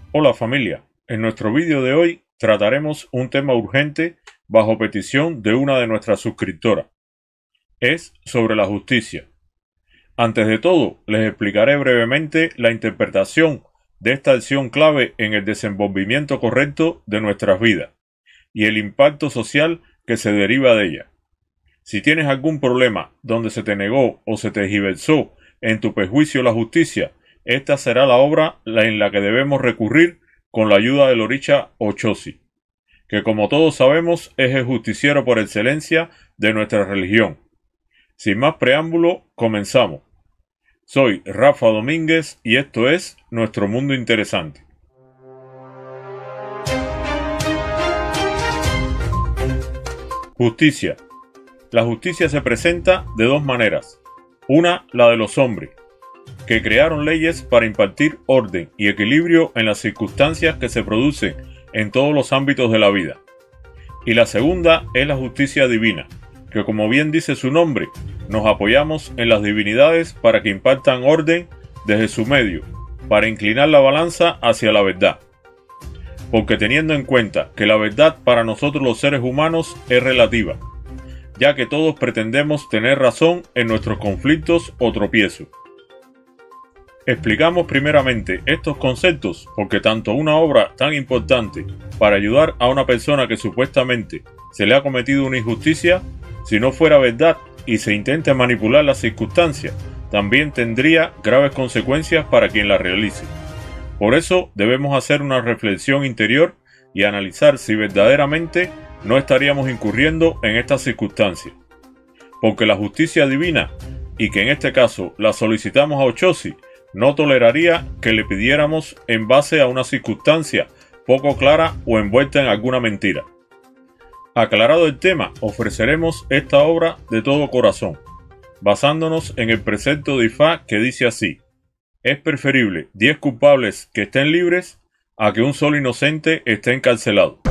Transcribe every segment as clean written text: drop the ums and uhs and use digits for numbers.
Hola familia, en nuestro vídeo de hoy trataremos un tema urgente bajo petición de una de nuestras suscriptoras. Es sobre la justicia. Antes de todo, les explicaré brevemente la interpretación de esta acción clave en el desenvolvimiento correcto de nuestras vidas y el impacto social que se deriva de ella. Si tienes algún problema donde se te negó o se te tergiversó en tu perjuicio la justicia, esta será la obra en la que debemos recurrir con la ayuda del Oricha Ochosi, que como todos sabemos es el justiciero por excelencia de nuestra religión. Sin más preámbulo, comenzamos. Soy Rafa Domínguez y esto es Nuestro Mundo Interesante. Justicia. La justicia se presenta de dos maneras. Una, la de los hombres, que crearon leyes para impartir orden y equilibrio en las circunstancias que se producen en todos los ámbitos de la vida. Y la segunda es la justicia divina, que como bien dice su nombre, nos apoyamos en las divinidades para que impartan orden desde su medio, para inclinar la balanza hacia la verdad. Porque teniendo en cuenta que la verdad para nosotros los seres humanos es relativa, ya que todos pretendemos tener razón en nuestros conflictos o tropiezos. Explicamos primeramente estos conceptos porque tanto una obra tan importante para ayudar a una persona que supuestamente se le ha cometido una injusticia, si no fuera verdad y se intenta manipular las circunstancias, también tendría graves consecuencias para quien la realice. Por eso debemos hacer una reflexión interior y analizar si verdaderamente no estaríamos incurriendo en estas circunstancias. Porque la justicia divina, y que en este caso la solicitamos a Ochosi, no toleraría que le pidiéramos en base a una circunstancia poco clara o envuelta en alguna mentira. Aclarado el tema, ofreceremos esta obra de todo corazón, basándonos en el precepto de Ifá que dice así: es preferible 10 culpables que estén libres a que un solo inocente esté encarcelado.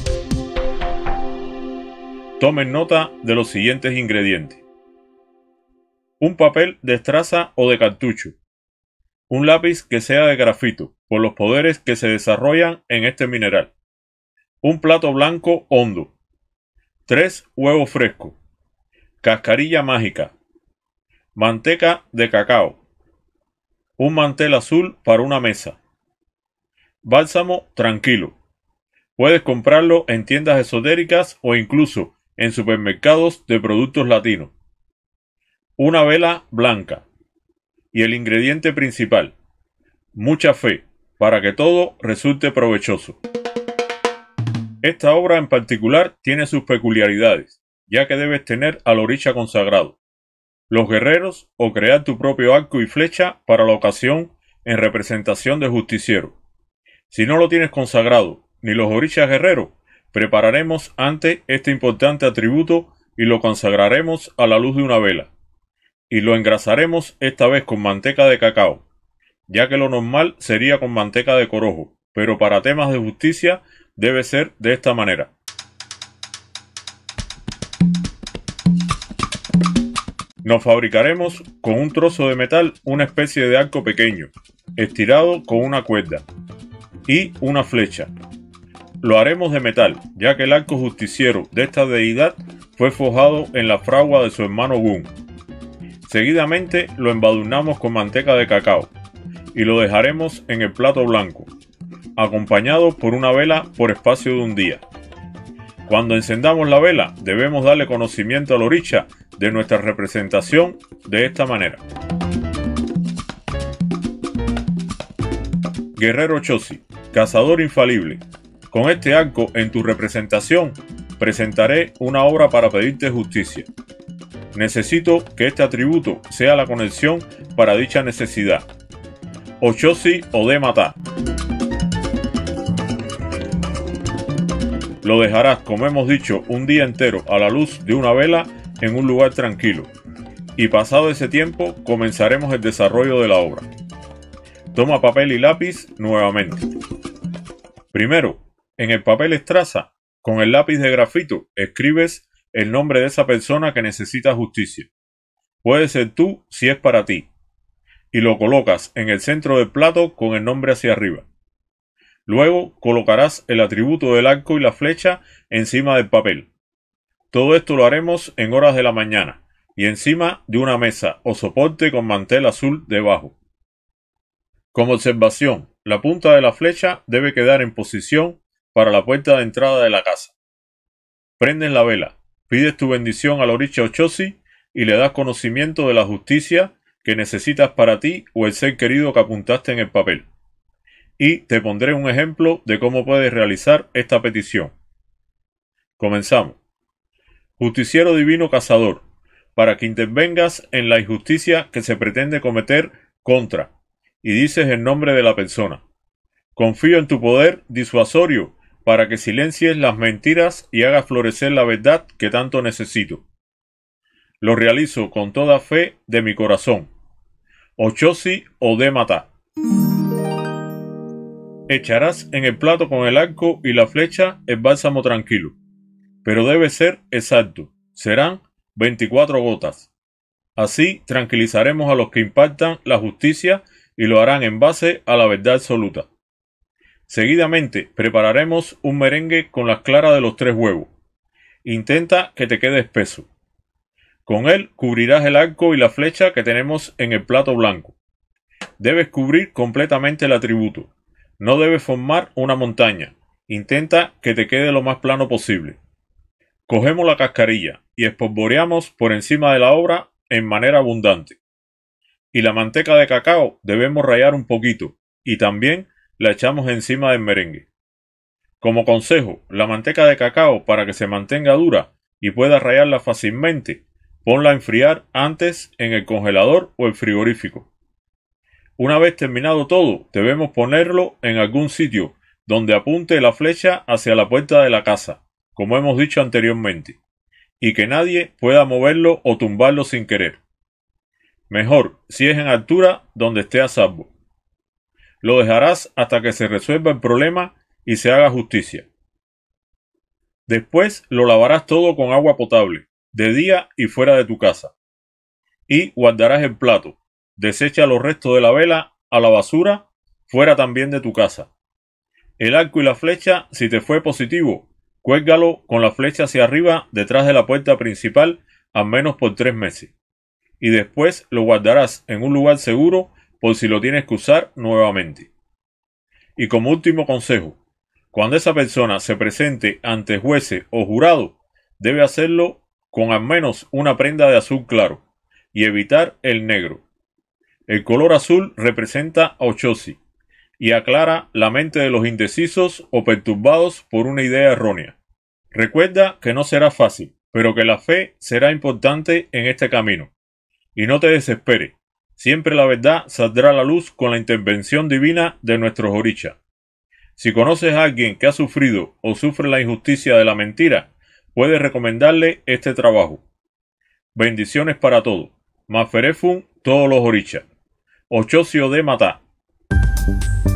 Tomen nota de los siguientes ingredientes: un papel de estraza o de cartucho, un lápiz que sea de grafito, por los poderes que se desarrollan en este mineral, un plato blanco hondo, 3 huevos frescos, cascarilla mágica, manteca de cacao, un mantel azul para una mesa, bálsamo tranquilo. Puedes comprarlo en tiendas esotéricas o incluso en supermercados de productos latinos. Una vela blanca. Y el ingrediente principal, mucha fe, para que todo resulte provechoso. Esta obra en particular tiene sus peculiaridades, ya que debes tener al Oricha consagrado, los guerreros o crear tu propio arco y flecha para la ocasión en representación de justiciero. Si no lo tienes consagrado, ni los Orichas guerreros, prepararemos antes este importante atributo y lo consagraremos a la luz de una vela. Y lo engrasaremos esta vez con manteca de cacao, ya que lo normal sería con manteca de corojo, pero para temas de justicia debe ser de esta manera. Nos fabricaremos con un trozo de metal una especie de arco pequeño, estirado con una cuerda, y una flecha. Lo haremos de metal, ya que el arco justiciero de esta deidad fue forjado en la fragua de su hermano Gun. Seguidamente lo embadurnamos con manteca de cacao y lo dejaremos en el plato blanco, acompañado por una vela por espacio de un día. Cuando encendamos la vela, debemos darle conocimiento al Oricha de nuestra representación de esta manera. Guerrero Ochosi, cazador infalible, con este arco en tu representación, presentaré una obra para pedirte justicia. Necesito que este atributo sea la conexión para dicha necesidad. Ochosi Ode Matá. Lo dejarás, como hemos dicho, un día entero a la luz de una vela en un lugar tranquilo. Y pasado ese tiempo, comenzaremos el desarrollo de la obra. Toma papel y lápiz nuevamente. Primero, en el papel estraza, con el lápiz de grafito, escribes el nombre de esa persona que necesita justicia. Puede ser tú si es para ti. Y lo colocas en el centro del plato con el nombre hacia arriba. Luego colocarás el atributo del arco y la flecha encima del papel. Todo esto lo haremos en horas de la mañana y encima de una mesa o soporte con mantel azul debajo. Como observación, la punta de la flecha debe quedar en posición para la puerta de entrada de la casa. Prendes la vela, pides tu bendición al Oricha Ochosi y le das conocimiento de la justicia que necesitas para ti o el ser querido que apuntaste en el papel. Y te pondré un ejemplo de cómo puedes realizar esta petición. Comenzamos. Justiciero divino cazador, para que intervengas en la injusticia que se pretende cometer contra, y dices el nombre de la persona. Confío en tu poder disuasorio para que silencies las mentiras y hagas florecer la verdad que tanto necesito. Lo realizo con toda fe de mi corazón. Ochosi Odemata. Echarás en el plato con el arco y la flecha el bálsamo tranquilo, pero debe ser exacto. Serán 24 gotas. Así tranquilizaremos a los que impartan la justicia y lo harán en base a la verdad absoluta. Seguidamente prepararemos un merengue con las claras de los 3 huevos. Intenta que te quede espeso. Con él cubrirás el arco y la flecha que tenemos en el plato blanco. Debes cubrir completamente el atributo. No debes formar una montaña. Intenta que te quede lo más plano posible. Cogemos la cascarilla y espolvoreamos por encima de la obra en manera abundante. Y la manteca de cacao debemos rallar un poquito y también la echamos encima del merengue. Como consejo, la manteca de cacao, para que se mantenga dura y pueda rallarla fácilmente, ponla a enfriar antes en el congelador o el frigorífico. Una vez terminado todo, debemos ponerlo en algún sitio donde apunte la flecha hacia la puerta de la casa, como hemos dicho anteriormente, y que nadie pueda moverlo o tumbarlo sin querer. Mejor si es en altura donde esté a salvo. Lo dejarás hasta que se resuelva el problema y se haga justicia. Después lo lavarás todo con agua potable, de día y fuera de tu casa. Y guardarás el plato. Desecha los restos de la vela a la basura, fuera también de tu casa. El arco y la flecha, si te fue positivo, cuélgalo con la flecha hacia arriba detrás de la puerta principal al menos por 3 meses. Y después lo guardarás en un lugar seguro por si lo tienes que usar nuevamente. Y como último consejo, cuando esa persona se presente ante jueces o jurado, debe hacerlo con al menos una prenda de azul claro y evitar el negro. El color azul representa a Ochosi y aclara la mente de los indecisos o perturbados por una idea errónea. Recuerda que no será fácil, pero que la fe será importante en este camino. Y no te desesperes, siempre la verdad saldrá a la luz con la intervención divina de nuestros orichas. Si conoces a alguien que ha sufrido o sufre la injusticia de la mentira, puedes recomendarle este trabajo. Bendiciones para todos. Maferefun todos los orichas. Ochosi Odemata.